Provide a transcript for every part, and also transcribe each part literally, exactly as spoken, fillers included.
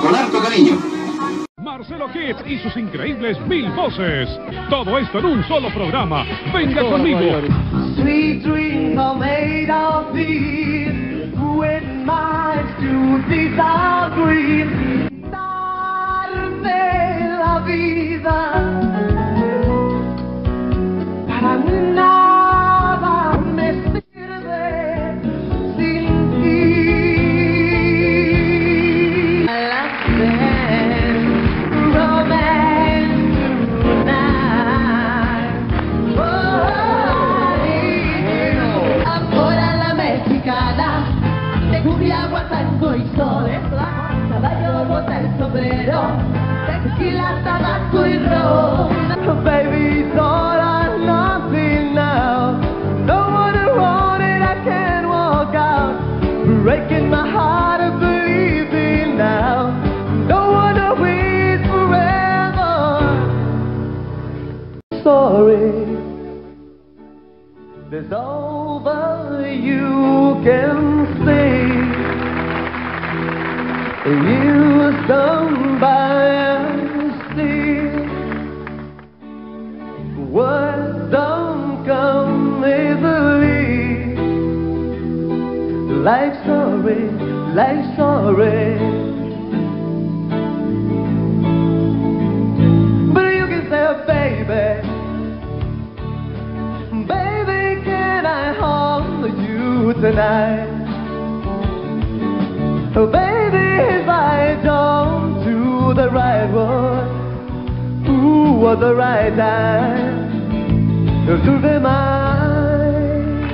con harto cariño. Marcelo Hit y sus increíbles mil voces. Todo esto en un solo programa. Venga conmigo. Sweet dreams are made of these. When my duties are green. Darme la vida. Para nada me sirve sin ti. Tango y soles, caballo, bota el sombrero, tequila, tabaco y ron. Baby, it's all or nothing now. Don't wanna run it, I can't walk out. Breaking my heart of believing now. Don't wanna wait forever. Sorry, there's over you can see. Years gone by and still words don't come easily. Life's sorry, life's sorry. But you can say, baby, baby, can I hold you tonight? Oh, baby, if I don't do the right one, ooh, at the right time, you'll be mine.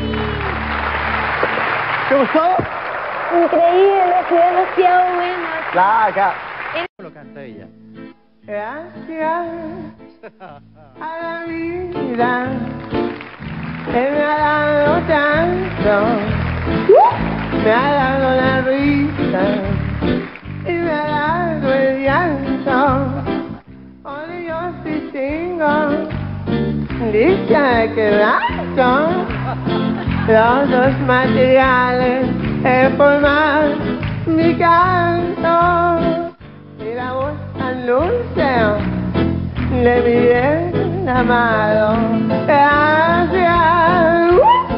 ¿Te gustó? Increíble, fue demasiado bueno. La acá. Lo canta ella. Gracias a la vida que me ha dado tanto. Me ha dado la risa y me ha dado el llanto. Hoy yo sí tengo dicha de quebranto. Los dos materiales he formado mi canto. Y la voz tan dulce de mi bien amado. Gracias.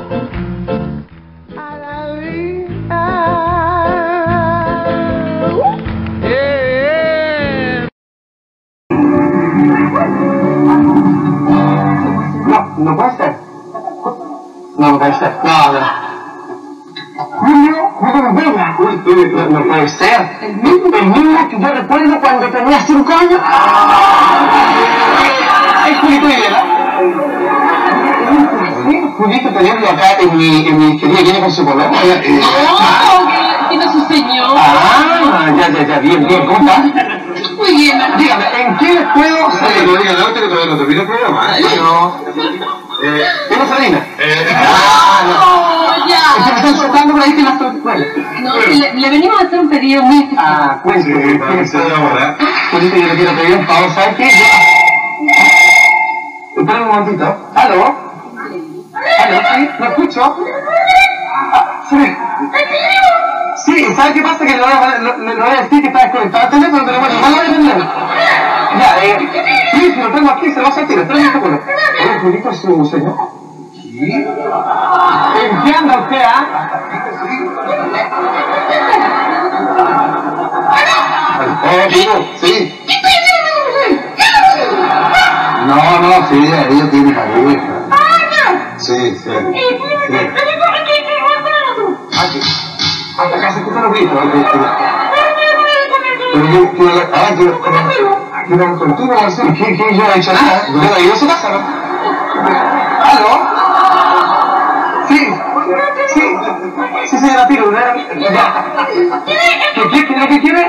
No, no puede ser. No, no puede ser. No, no. Julio, Julio Vega. Uy, uy, no, no puede ser. El mismo, el mismo que yo recuerdo cuando tenía cinco años. Es Julito Vega. Julito teniendo acá en mi, en mi querida, viene con su color. No, que tiene su señor. Ah, ya, ya, ya, bien, bien, ¿cómo está? Muy bien. Dígame, ¿en qué les puedo servir? No digan la otra que todavía no termina el programa, ¿eh? No. Eh, ¿Tengo Salina? Eh, Ah, no. Oh, ya. Es que me están soltando por ahí que las escuela. No, le, le venimos a hacer un pedido muy especial. Ah, cuénteme, Sí, ¿qué se llama, Julito, yo le quiero pedir un favor, ¿sabes qué? Yo... Espera un momentito. ¿Aló? ¿Aló? ¿Sí? ¿Lo escucho? Ah, sí. Sí, ¿sabes qué pasa? Que le voy a, lo, le voy a decir que está desconectado el teléfono, pero bueno, no lo voy a atender. Ya, eh, sí, si lo tengo aquí, se lo vas a tirar, espera un segundo. Oye, Julito, ¿es su señor? Sí. ¿En qué anda usted, ah? Eh, digo, sí. No, no, sí, ella tiene pareja. Sí, sí. Aquí. Hasta acá se escuchan los gritos. Pero yo, quiero, ah, quiero, quiero contigo, Marcelo. ¿Qué, qué? Yo no he hecho nada. No, no, yo se pasa, ¿no? ¿Aló? Sí. Sí. Sí, señora Piro. Ya. ¿Qué, qué, qué, qué quiere?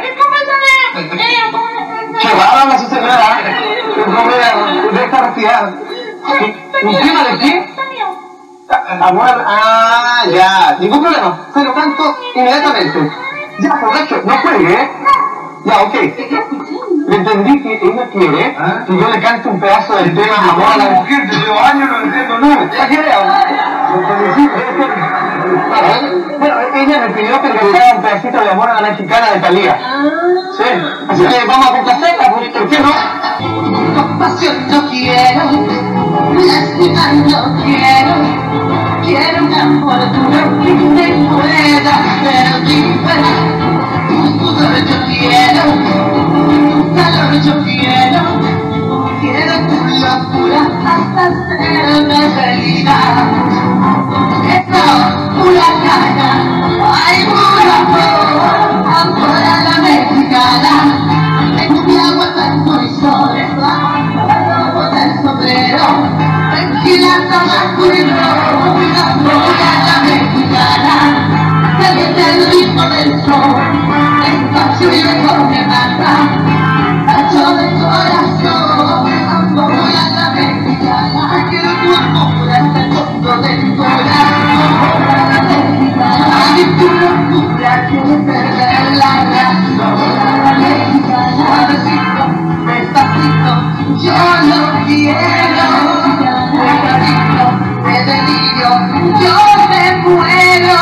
Qué rara la su señora. De esta retirada. ¿Un tema de qué? Amor, ah, ya, ningún problema, se lo canto inmediatamente. Ya, borracho, no juegue, ¿eh? Ya, ok. Le entendí que ella quiere que yo le cante un pedazo del tema Amor a la mujer. Yo llevo años no entiendo nada. ¿A qué veo? Bueno, niña me pidió que le cantara un pedacito de Amor a la Mexicana de Thalía. Sí, así que vamos a complacerla, ¿por qué no? Compasión no quiero, lastimar no quiero, quiero un amor duro que me pueda hacer libre. Un pudor yo quiero, un calor yo quiero, quiero tu locura hasta hacerme realidad. Esto, pura gana, hay puro amor, amor a la mexicana. Mi agua tanto y sol, la bota el sombrero, tranquila tabaco y rojo, una bola la mexicana, caliente el ritmo del sol, despacio y mejor me mata, tacho de corazón, amor a la mexicana, quiero tu amor hasta el fondo del corazón, amor a la mexicana, y tu locura quiere perder la razón, a la mexicana. Suavecito, despacito, yo lo quiero, despacito, de delirio, yo me muero.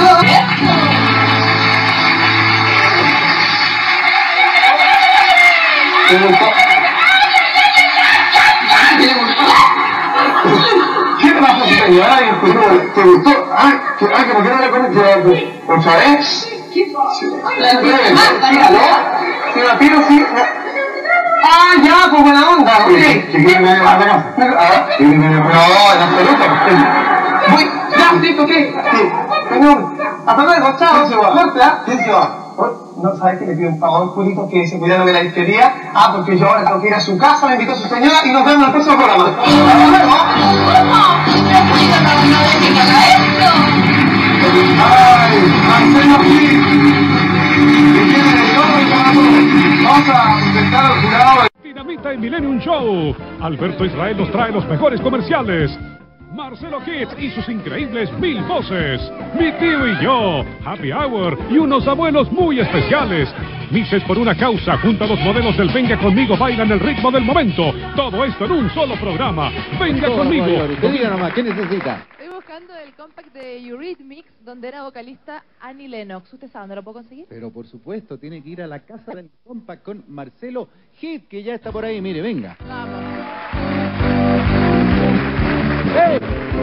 ¿Te gustó? ¿Qué te pasó, señora? ¿Te gustó? Ah, que por qué no le conoces? ¿Otra vez? ¿Se la tiro, sí? Ah, ya, pues buena onda. ¿Qué quieren venir a la casa? ¿Quieren venir a la casa? No, en absoluto. Voy, ya, listo, ¿qué? Sí. Señor, hasta luego, chao. ¿Quién se va? Suerte, ¿ah? ¿Quién se va? No, ¿sabes qué? Le pido un favor, Julito, que se cuidado de la disquería. Ah, porque yo ahora tengo que ir a su casa, me invitó a su señora y nos vemos en el próximo programa. ¡Hasta luego! ¿Cómo? ¿No Julito no, no deje que haga esto? ¡Ay! ¡Marcelo Gil! Vamos a intentar al jurado. Dinamita y Millennium Show. Alberto Israel nos trae los mejores comerciales. Marcelo Hit y sus increíbles mil voces. Mi tío y yo. Happy Hour y unos abuelos muy especiales. Mises por una causa. Junto a los modelos del Venga Conmigo bailan el ritmo del momento. Todo esto en un solo programa. Venga conmigo. Usted diga nomás, ¿qué necesita? Estoy buscando el compact de Eurythmics, donde era vocalista Annie Lennox. ¿Usted sabe dónde lo puedo conseguir? Pero por supuesto, tiene que ir a la casa del compact con Marcelo Hit, que ya está por ahí. Mire, venga. Vamos. ¡Hey!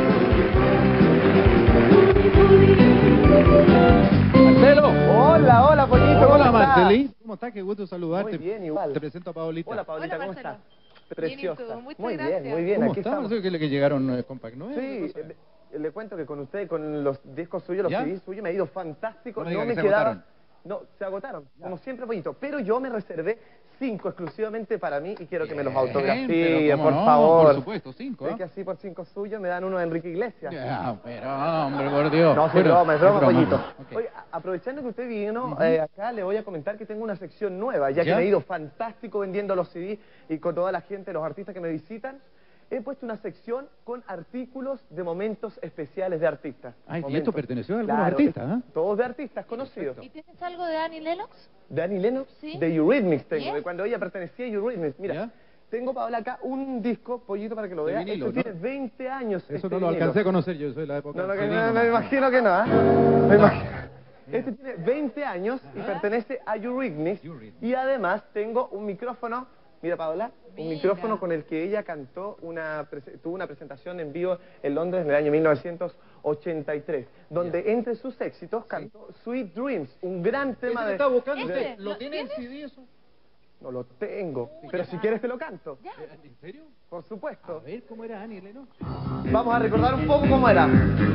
Marcelo. Hola, hola, Polito. Hola, Marcelín. ¿Cómo estás? Qué gusto saludarte. Muy bien, igual. Te presento a Paolita. Hola, Paolita, Hola, ¿cómo Marcelo. estás? Preciosa. Bien, ¿y tú? Muchas muy gracias. bien, muy bien. ¿Cómo Aquí estamos? estamos. ¿Qué le que llegaron eh, compact nuevo? Sí, ¿Qué cosa? eh, le cuento que con usted, con los discos suyos, los ¿Ya? C Ds suyos, me ha ido fantástico. No me No diga me que se quedaba. agotaron. No, se agotaron, como siempre, Pollito. Pero yo me reservé cinco exclusivamente para mí y quiero que me los Bien, autografíe, pero cómo por no, favor. por supuesto, cinco, Sé ¿eh? que así por cinco suyos me dan uno de Enrique Iglesias. Ya, pero hombre, por Dios. No, es Pero- broma, es broma, Pollito. Ok. Oye, a- aprovechando que usted vino, Ujú. eh, acá le voy a comentar que tengo una sección nueva, ya, ¿Ya? que me he ido fantástico vendiendo los C D y con toda la gente, los artistas que me visitan. He puesto una sección con artículos de momentos especiales de artistas. Ay, ¿y Momentos. esto perteneció a algunos Claro, artistas, ah? Todos de artistas conocidos. ¿Y tienes algo de Annie Lennox? De Annie Lennox, Sí. de Eurythmics tengo, Bien. de cuando ella pertenecía a Eurythmics. Mira, ¿Ya? tengo, Paola, acá un disco, Pollito, para que lo De vea. vinilo, Esto ¿no? tiene veinte años. Eso este no lo vinilo. alcancé a conocer yo, soy de la época No, no, que del no, CD me nomás. imagino que no, ¿ah? Me imagino. Este tiene veinte años y pertenece a Eurythmics. Eurythmics. Y además tengo un micrófono, mira, Paola, un Mira. micrófono con el que ella cantó una, prese- tuvo una presentación en vivo en Londres en el año mil novecientos ochenta y tres, donde entre sus éxitos cantó Sweet Dreams, un gran tema ¿Ese de... está buscando ¿Este? usted? ¿Lo ¿Lo tiene en tienes? C D eso? No lo tengo, pero si quieres te lo canto. Ya. ¿En serio? Por A supuesto. ver, ¿cómo era Annie Lennox? Vamos a recordar un poco cómo era.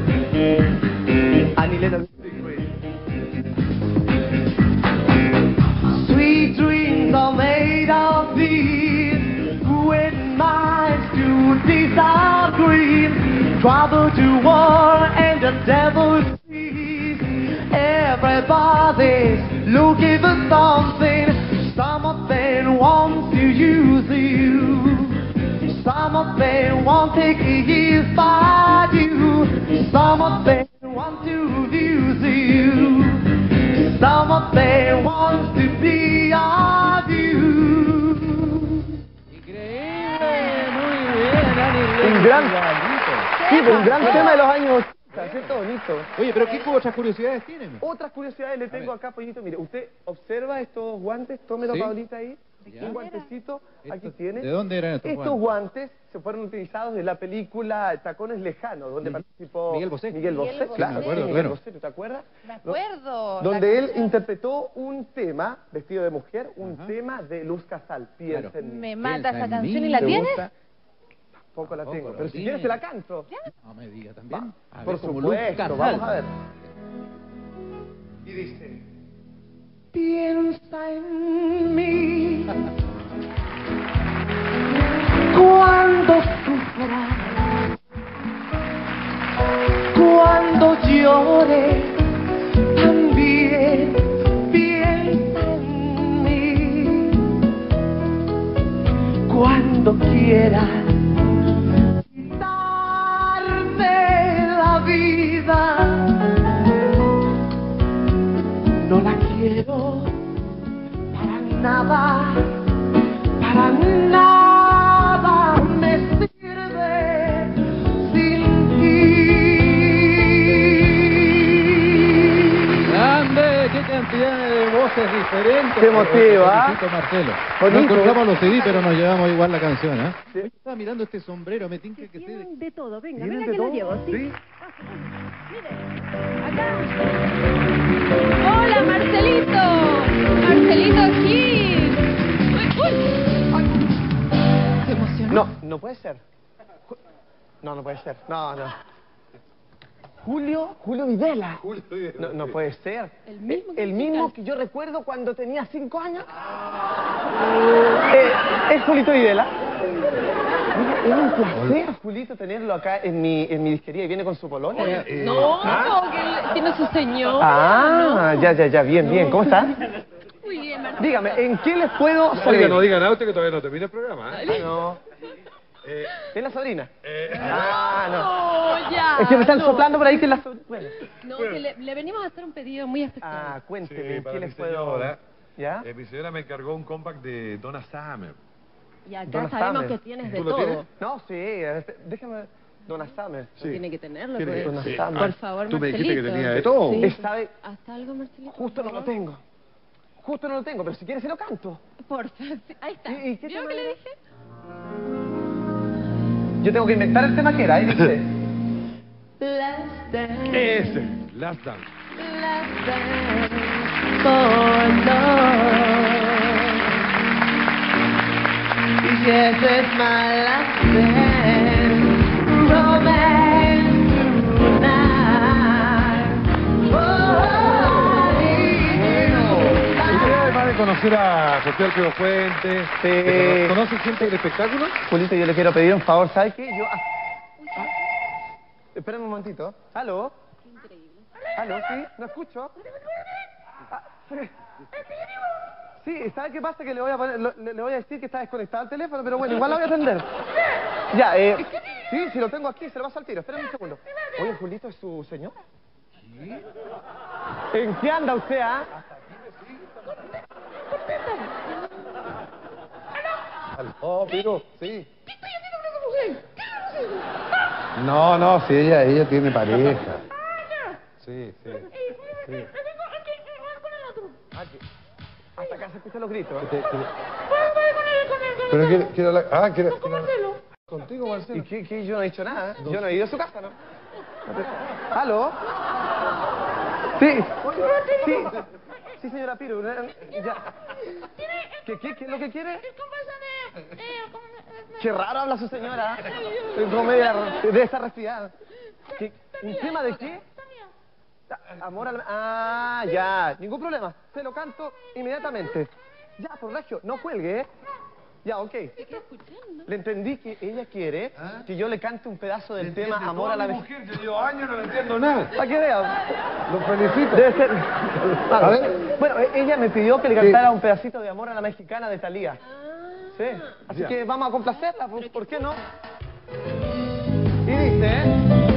Annie Lennox. Sweet dreams are made of these. When minds do disagree, trouble to war and the devil sees. Everybody's looking for something. Some of them want to use you. Some of them want to take years by you. Some of them want to abuse you. Some of them want to be of you. Increíble, muy bien, Annie Lennox. Un gran- Igualito. Sí, un gran tema de los años ochenta. cierto, bonito. Oye, pero ¿qué otras curiosidades tienen? Otras curiosidades le tengo acá, Pollito. Mire, usted observa estos guantes, tómelo, ¿Sí? Paulita, ahí. Ya. Un guantecito, aquí Estos- tiene. ¿De dónde eran estos Estos guantes se fueron utilizados en la película Tacones Lejanos, donde participó Miguel Bosé. Miguel Bosé, Miguel claro, Bosé. Me acuerdo, Miguel claro. Bosé, ¿tú te acuerdas? Me acuerdo. Donde La él canción. interpretó un tema, vestido de mujer, un Ajá. tema de Luz Casal, Piensa Claro. en mí. Me mata Piensa esa en canción mí. y la ¿Te tienes. gusta? Poco la Tampoco tengo, la pero si tiene. quieres te la canto. No me diga también. A ver, Por como Luz supuesto, Casal. vamos a ver. Y dice... Piensa en mí cuando sufra, cuando llore, también piensa en mí. Cuando quieras quitarme la vida, no la quiero para nada, para nada me sirve sin ti. ¡Grande! ¡Qué cantidad de voces diferentes! Qué emotivo, ¿ah? Felicito, Marcelo. Bonito. No encontramos los C D, pero nos llevamos igual la canción, ¿eh? Sí. Yo estaba mirando este sombrero, me tinca que se... Tienen de todo, venga, ¿Tienen venga de que lo todo? llevo, sí. ¿Sí? Acá. Hola, Marcelito. Marcelito aquí. Uy, uy. Se emocionó. No, no puede ser. Ju- No, no puede ser. No, no. Julio, Julio Videla. No, no puede ser. El mismo El musical. mismo que yo recuerdo cuando tenía cinco años. Eh, es Julito Videla. Mira, es un placer, Julito, tenerlo acá en mi, en mi disquería y viene con su polola. No, que él tiene su señor. Ah, ya, ya, ya, bien, bien. ¿Cómo estás? Muy bien, Marcelo. Dígame, ¿en qué les puedo servir? Oiga, no digan nada usted que todavía no termina el programa. ¿eh? Ah, no. Eh, ¿Es la sobrina? eh, Ah, no. No, ya. Es que me están no. soplando por ahí que es la sobrina. Bueno. No, que le, le venimos a hacer un pedido muy especial. Ah, cuénteme, sí, ¿en para qué mi les puedo...? señora. ¿Ya? eh, mi señora me encargó un compact de Donna Summer. Y acá Donna sabemos Summer. que tienes de ¿Tú lo todo. tienes? No, sí, este, déjame... Donna Summer. Sí. Tiene que tenerlo. Tiene pues. que- sí. Summer. Por favor, Tú me dijiste que Marcelito. tenía de todo. Sí. Él sabe, ¿Hasta algo, Marcelito? justo no lo tengo. Justo no lo tengo, pero si quieres se lo canto. Por favor. Ahí está. ¿Y- y qué ¿Vio tema que le era? dije? Yo tengo que inventar el tema que era, ahí dice... Last dance, Ese, Last Dance. last dance for love. Yes, it's my last dance, romance tonight. Usted además de conocer a José Alfredo Fuentes, Sí. ¿te cono- ¿conoce gente del espectáculo? Julito, yo le quiero pedir un favor, ¿sabes qué? Yo... ah, ah, espérame un momentito. ¿Aló? Qué increíble. ¿Aló? ¿Sí? ¿No escucho? Ah, sí. Sí, ¿sabes qué pasa? Que le voy a poner, lo- le, le voy a decir que está desconectado el teléfono, pero bueno, igual lo voy a atender. Ya, eh... Sí, si lo tengo aquí, se lo paso al tiro. Espérame un segundo. Oye, Julito, ¿es su señora? ¿Sí? ¿En qué anda usted, ah? Oh, pero, sí. No, no, sí, ella, ella tiene pareja. Sí, sí. sí. Hasta acá se escuchan los gritos. Te- te- Pero quiere, quiere hablar... Ah, quiere... quiere hablar- Contigo, ¿Y Marcelo. qué, qué? Yo no he dicho nada. ¿eh? Yo no he ido a su casa, ¿no? ¿Aló? Sí. Sí. Sí, señora Piru. eh, Ya. ¿Qué, qué, ¿Qué es lo que quiere? Qué raro habla su señora. Es como media... Debe estar resfriada. ¿Qué- ¿Un tema de qué? Ah, Amor al... Ah, ya. Ningún problema. Se lo canto inmediatamente. Ya, por Regio, no cuelgue, ¿eh? Ya, ok. Le entendí que ella quiere que yo le cante un pedazo del tema Amor a la Vejez. mujer, yo llevo años no le entiendo nada. Para que vea. Lo felicito. Debe ser... A ver. Bueno, e- ella me pidió que le cantara un pedacito de Amor a la Mexicana de Thalía. Sí. Así Ya. que vamos a complacerla, ¿por, ¿por qué no? Y dice, ¿eh?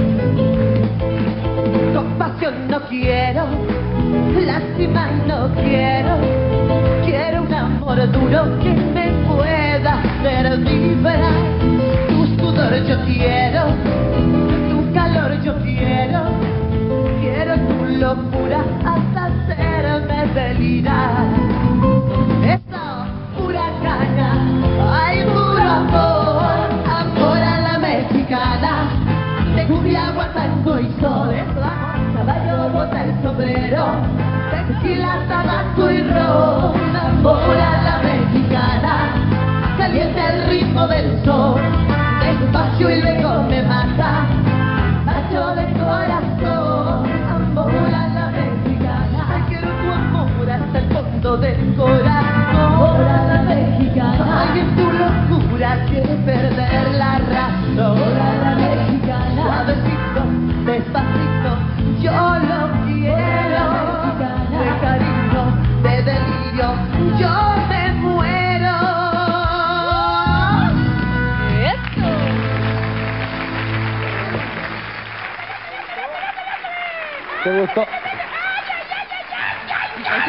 Compasión no quiero, lástima no quiero, quiero un amor duro que me pueda hacer vibrar. Tu sudor yo quiero, tu calor yo quiero,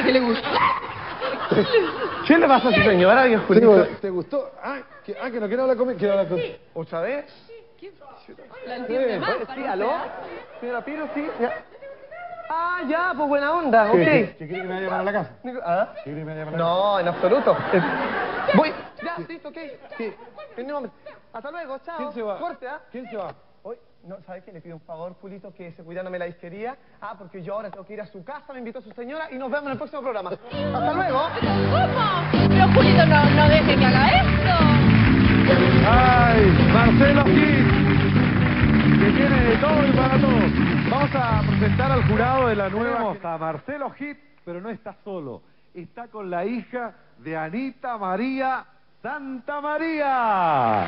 ¿Qué le gusta? ¿Qué le pasa a su señora, viejo Sí, Julito? ¿te gustó? Ah, que, ah, que no quiero hablar conmigo. Quiero hablar con... ¿Otra vez? La entiende Sí, más, sí, parece, aló. ¿ah? Señora Piro, sí. Ya. Ah, ya, pues buena onda, ¿Qué, ok. qué, qué quiere que me vaya para la casa? ¿Ah? ¿Quiere que me vaya para la casa? No, en absoluto. Eh, Voy. Ya, listo, ok. Sí. En un momento. Hasta luego, chao. ¿Quién se va? Corte, ¿ah? ¿Quién se va? Hoy, no, ¿sabes qué? Le pido un favor, Julito, que se cuidándome la disquería. Ah, porque yo ahora tengo que ir a su casa, me invitó a su señora y nos vemos en el próximo programa. Hasta luego. ¿Cómo? Pero Julito, no, no deje que haga esto. ¡Ay! Marcelo Hit, que tiene de todo y para todos. Vamos a presentar al jurado de la nueva... Tenemos a Marcelo Hit, pero no está solo. Está con la hija de Anita María Santa María.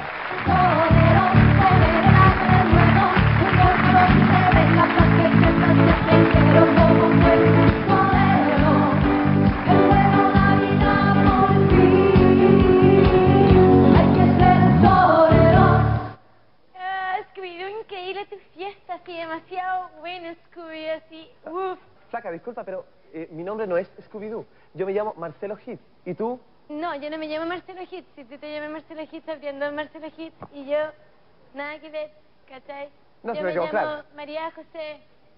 Scooby-Doo, increíble tu fiesta, así demasiado bueno, Scooby, así, uff. Flaca, disculpa, pero eh, mi nombre no es Scooby-Doo. Yo me llamo Marcelo Hit. ¿Y tú? No, yo no me llamo Marcelo Hit. Si tú te llamas Marcelo Hit, abriendo Marcelo Hit y yo, nada que ver, ¿cachai? No, yo se me me quedó llamo claro. María José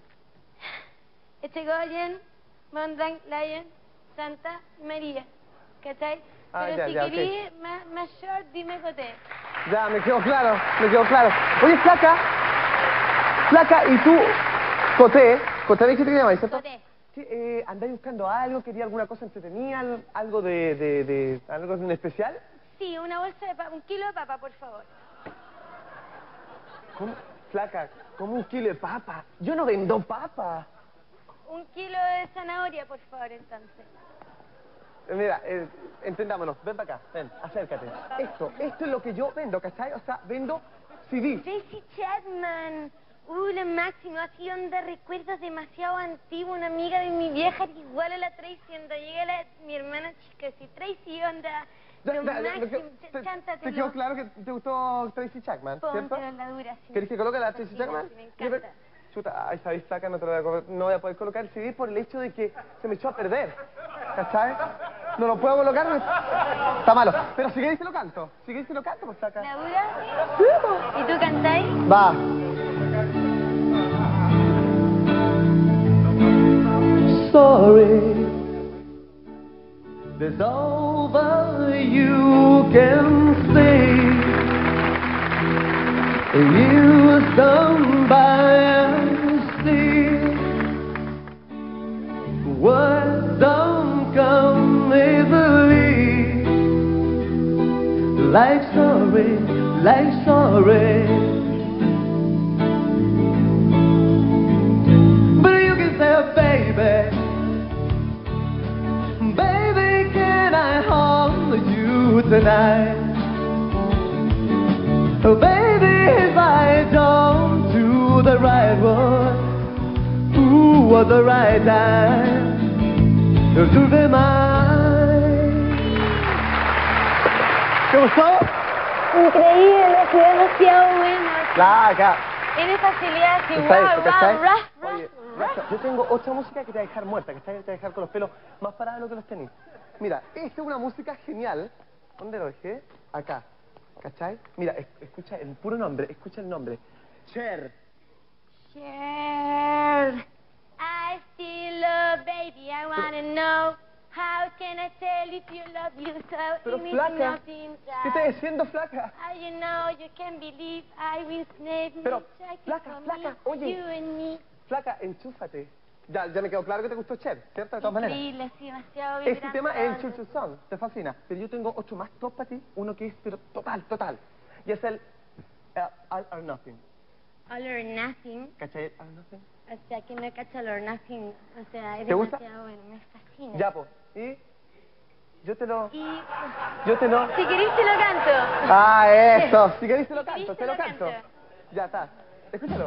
Echegoyen, Mondang, Lion, Santa María, ¿cachai? Ah, Pero ya, si ya, ok. querís más, más short, dime Coté. Ya, me quedó claro, me quedó claro. Oye, Flaca. Flaca, ¿y tú? Coté. Coté, ¿dijiste que te llamas, cierto? Coté. Sí, eh, ¿andáis buscando algo? ¿Quería alguna cosa entretenida? al- ¿Algo de, de, de, algo de un especial? Sí, una bolsa de papa, un kilo de papa, por favor. ¿Cómo? Flaca, ¿cómo un kilo de papa? Yo no vendo papa. Un kilo de zanahoria, por favor, entonces. Eh, Mira, eh, entendámonos, ven para acá, ven, acércate. Esto, esto es lo que yo vendo, ¿cachai? O sea, vendo C D. Tracy Chapman. Uh, lo máximo, así onda recuerdos demasiado antiguos. Una amiga de mi vieja era igual a la Tracy, onda llega la, mi hermana chica, si Tracy onda, Ya, lo ya, ya, máximo, ¿Te, te, chántatelo. te quedó claro que te gustó Tracy Chapman, ¿cierto? Póntelo en la dura, sí. ¿Querés que coloque la Tracy Fascina, Chapman? sí, me Yo pe- encanta. Chuta, ay, sabéis, Flaca, no, te lo voy a, co- no voy a poder colocar el C D por el hecho de que se me echó a perder, ¿cachai? No lo puedo colocar, me- está malo. Pero si queréis te lo canto, si queréis te lo canto, pues, Flaca. ¿La dura? ¿Y tú cantáis? Va. Sorry, there's over you can say. You stand by and see. Words don't come easily. Like sorry, like sorry. But you can say, baby, baby, can I hold you tonight? Oh, baby, if I don't do the right one, ooh, at the right time, you'll be mine. ¿Te gustó? Increíble, fue demasiado bueno. Flaca. Tiene facilidad así, Está wow, eso, ¿cachai? wow, raf, Oye, raf, Rafa, yo tengo otra música que te va a dejar muerta, que te va a dejar con los pelos más parados de lo que los tenéis. Mira, esta es una música genial. ¿Dónde lo dejé? Acá. ¿Cachai? Mira, es- escucha el puro nombre, escucha el nombre. Cher. Cher. I still love, baby, I wanna know. How can I tell if you love you so? Pero It means flaca, nothing, ¿qué estás diciendo, flaca? How you know you can believe I will snap me, Pero, check it flaca, for flaca, me, oye. you and me. Flaca, enchúfate. Ya, ya me quedó claro que te gustó Cher, ¿cierto? De todas maneras. Increíble, sí, demasiado Este vibrante. tema es el Churchill Song, te fascina. Pero yo tengo otro más top para ti, uno que es pero total, total. Y es el uh, All or Nothing. All or nothing. ¿Cachai? All or Nothing. O sea, que no cacha all or nothing. O sea, es ¿Te gusta? demasiado bueno, me fascina. Ya, pues. Y yo te lo... Y Yo te lo... si querés te lo canto. Ah, eso. Si querés te lo Si querés, canto, te te lo lo canto. canto. Ya está. Escúchalo.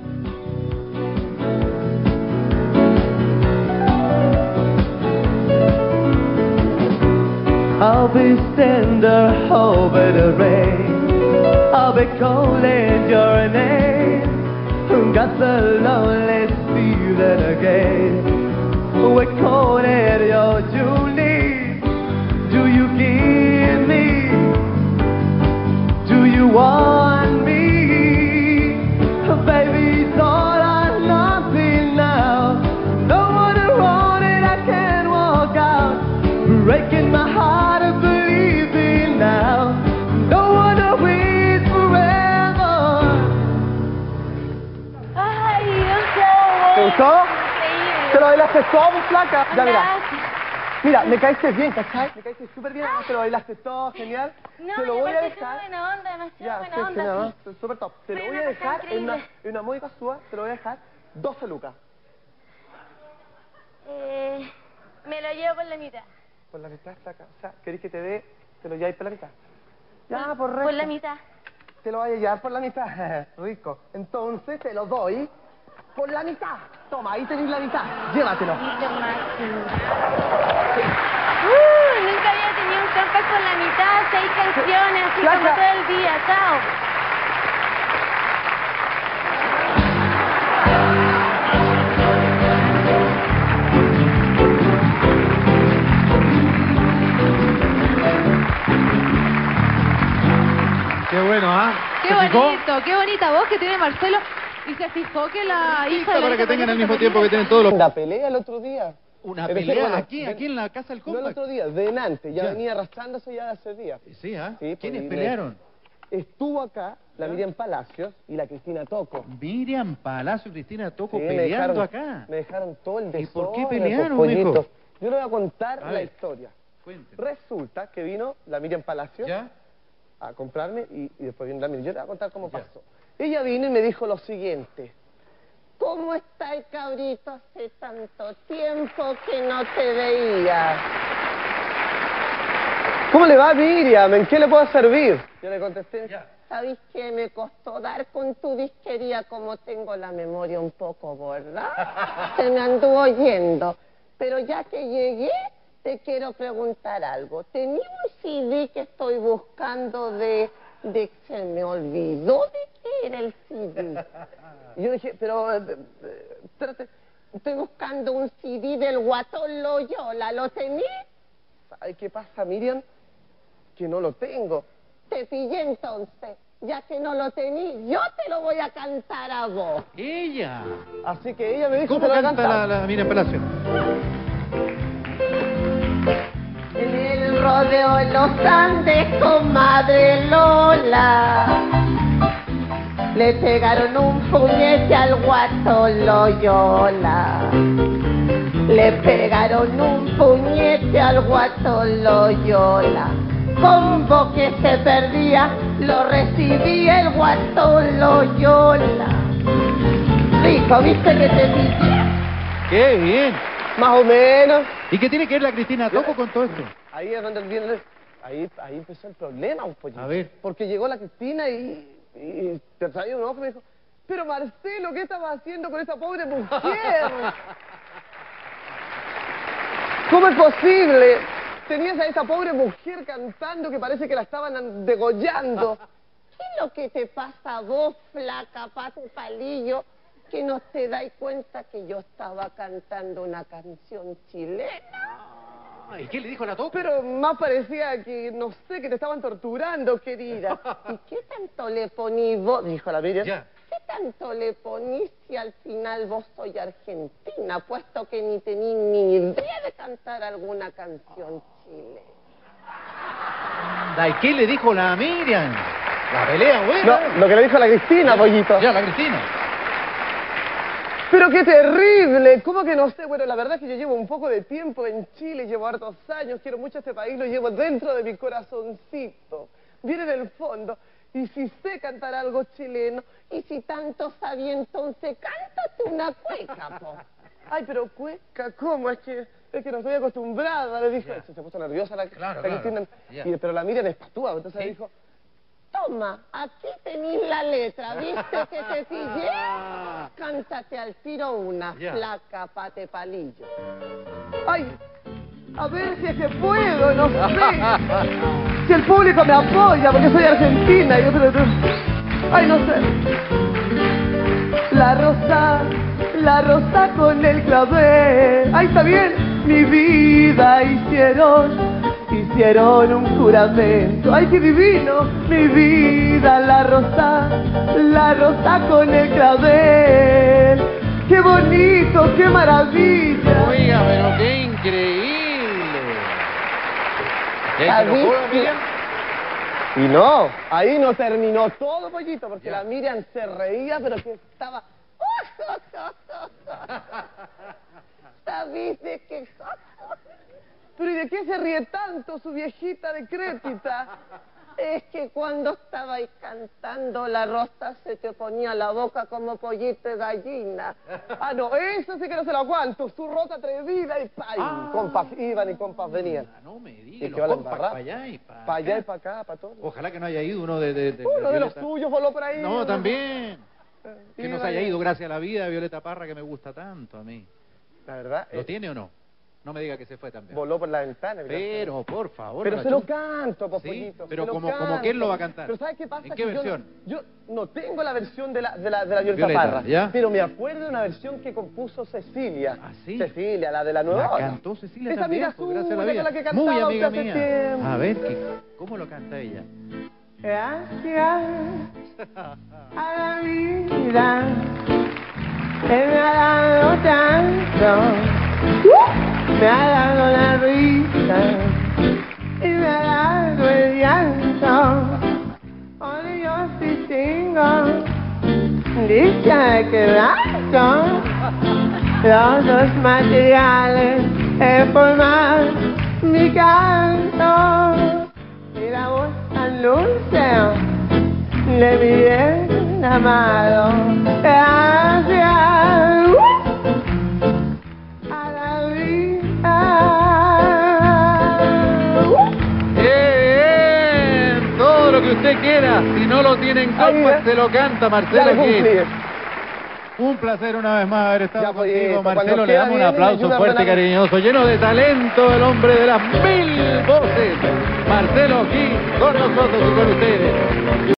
I'll be standing over the rain. I'll be calling your name. Got the lonely feeling again. What cornero you need? Do you give me? Do you want me? Baby, it's all or nothing now. No one around it, I can't walk out. Breaking my heart and believing now. No one awaits forever. Ay, Dios. ¿Te gustó? Increíble. ¿Te lo bailaste todo, flaca? Ya, mira. Gracias. Mira, me caíste bien, ¿cachai? Me caíste súper bien, además te lo bailaste todo, genial. No, te lo voy a aparte dejar. soy buena onda, demasiado Ya, buena sí, onda. genial, Sí. ¿no? Súper top. Te lo Fue voy a una cosa dejar en una, increíble. en una muy pasúa, te lo voy a dejar doce lucas. Eh, me lo llevo por la mitad. Por la mitad, flaca. O sea, ¿querés que te dé? Te lo lleváis por la mitad. Ya, Por- por resto. Por la mitad. Te lo voy a llevar por la mitad. Rico. Entonces te lo doy por la mitad. Toma, ahí tenéis la mitad. Llévatelo. Listo, Máximo. Uh, nunca había tenido un compás con la mitad, seis canciones, así Flaca. como todo el día. Chao. Qué bueno, ¿ah? Qué ¿Se fijó? bonito, qué bonita voz que tiene Marcelo. Y se fijó que la hija de la Para que hija tengan Marcelo al mismo se tiempo que ponía- tienen todos los... La pelea el otro día. Una Es decir, pelea bueno, aquí, de- aquí en la casa del No el Compact. otro día, de delante. Ya, Ya. venía arrastrándose ya de hace días. Sí, ¿ah? Sí, ¿Quiénes pues, pelearon? Estuvo acá la Miriam Palacios y la Cristina Toco. Miriam Palacio y Cristina Toco Sí, me peleando dejaron- acá. Me dejaron todo el desorden. ¿Y por qué pues, pelearon, pollito. mijo? Yo le voy a contar A la ver. historia. Cuénteme. Resulta que vino la Miriam Palacios ¿Ya? a comprarme y, y después vino la Miriam. Yo le voy a contar cómo Ya. pasó. Ella vino y me dijo lo siguiente. ¿Cómo está el cabrito? Hace tanto tiempo que no te veía. ¿Cómo le va, Miriam? ¿En qué le puedo servir? Yo le contesté, Ya. ¿sabes qué me costó dar con tu disquería? Como tengo la memoria un poco gorda, se me anduvo yendo. Pero ya que llegué, te quiero preguntar algo. Tenía un C D que estoy buscando de... de se me olvidó de qué era el C D. Y yo dije, pero... eh, eh, espérate, estoy buscando un C D del Guatón Loyola. ¿Lo tenés? ¿Sabes qué pasa, Miriam? Que no lo tengo. Te pillé entonces. Ya que no lo tení, yo te lo voy a cantar a vos. ¡Ella! Así que ella me dijo ¿Cómo que te lo voy a canta cantar. la, la Miriam Palacio? En el rodeo en los Andes con Madre Lola le pegaron un puñete al Guato Loyola. Le pegaron un puñete al Guato Loyola. Con voz que se perdía, lo recibía el Guato Loyola. Rico, ¿viste que te dije? ¡Qué bien! Más o menos. ¿Y qué tiene que ver la Cristina Toco con todo esto? Ahí es donde viene, ahí, ahí empezó el problema un poquito. A ver. Porque llegó la Cristina y, y te traía un ojo y me dijo, pero Marcelo, ¿qué estabas haciendo con esa pobre mujer? ¿Cómo es posible? Tenías a esa pobre mujer cantando que parece que la estaban degollando. ¿Qué es lo que te pasa a vos, flaca, pate palillo, que no te dais cuenta que yo estaba cantando una canción chilena? ¿Y qué le dijo la Toco? Pero más parecía que, no sé, que te estaban torturando, querida. ¿Y qué tanto le ponís vos? Dijo la Miriam. Ya. ¿Qué tanto le ponís si al final vos soy argentina, puesto que ni tení ni idea de cantar alguna canción chilena? ¿Y qué le dijo la Miriam? La pelea, buena. No, lo que le dijo la Cristina, pollito. Ya, la Cristina. Pero qué terrible, ¿cómo que no sé? Bueno, la verdad es que yo llevo un poco de tiempo en Chile, llevo hartos años, quiero mucho este país, lo llevo dentro de mi corazoncito, viene del fondo. Y si sé cantar algo chileno, y si tanto sabía, entonces cántate una cueca, po. Ay, pero cueca, ¿cómo? Es que, es que no estoy acostumbrada, le dije. Se, se puso nerviosa la, Claro, la claro. Cristina. Ya. Y, pero la Miriam es patúa, entonces ¿Sí? dijo, toma, aquí tenéis la letra, ¿viste que te pillé? Cántate al tiro una Ya. flaca pate palillo. Ay, a ver si es que puedo, no sé. Si el público me apoya, porque soy argentina. Y yo, pero, ay, no sé. La rosa, la rosa con el clavel. Ahí está bien. Mi vida hicieron, hicieron un juramento. Ay, qué divino. Mi vida, la rosa, la rosa con el clavel. Qué bonito, qué maravilla. Oiga, pero qué increíble. ¿Se enojó la Miriam? Y no, ahí no terminó todo, pollito, porque la Miriam se reía, pero que estaba... ¿Sabiste qué? Pero ¿y de qué se ríe tanto su viejita decrépita? Es que cuando estaba ahí cantando la rosa se te ponía la boca como pollito de gallina. Ah, no, eso sí que no se lo aguanto. Su rosa atrevida y pa, y Ah. compas iban y compas venían. Ah, no me digas, Y que los va a compas embarrar. para allá y para Para allá y para acá, para todo. Ojalá que no haya ido uno de... de, de Uno de los Violeta. tuyos voló por ahí. No, también. Que no se haya Iba- ido gracias a la vida de Violeta Parra, que me gusta tanto a mí. La verdad, ¿Lo eh, tiene o no? No me diga que se fue también. voló por la ventana. Pero, por favor. Pero la se lo chunta. canto, pues, Sí, pollito. pero se lo como- como canto. quién lo va a cantar. Pero ¿sabes qué pasa? ¿En qué Que yo- versión? Yo, no tengo la versión de la, de la, de la Violeta Violeta, Parra, ¿ya? pero me acuerdo de una versión que compuso Cecilia. ¿Ah, sí? Cecilia, la de la nueva La ola. cantó Cecilia Esa también, amiga pues, gracias a la suya vida. con la que cantaba Muy amiga usted hace mía. tiempo. A ver, ¿qué- ¿cómo lo canta ella? Gracias a la vida que me ha dado tanto, me ha dado la risa y me ha dado el llanto. Hoy yo sí tengo dicha de quebranto, los dos materiales que forman mi canto y la voz tan dulce de mi bien amado. Gracias a la vida. Bien, todo lo que usted quiera. Si no lo tiene en Ahí, compa, ¿eh? se lo canta Ya Marcelo lo cumplí. Gil. Un placer una vez más haber estado Ya, pues, contigo, cuando Marcelo. Le quiera damos un viene y aplauso ayúdame fuerte a y la- cariñoso, lleno de talento, el hombre de las mil voces. Marcelo Gil, con nosotros y con ustedes.